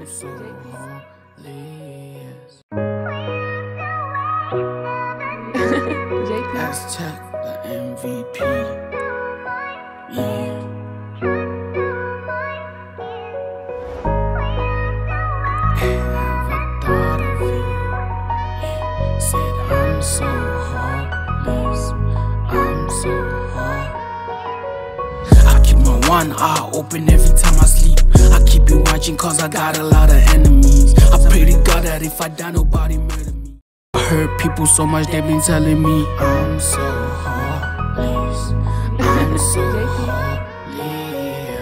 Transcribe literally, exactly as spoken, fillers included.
so heartless. Let's check the M V P. Yeah. Ever thought of you? Yeah. Said I'm so heartless. I'm so hard. I keep my one eye open every time I sleep. I keep it watching cause I got a lot of enemies. I pray to God that if I die nobody murder me. I hurt people so much they've been telling me I'm so heartless. I'm so heartless.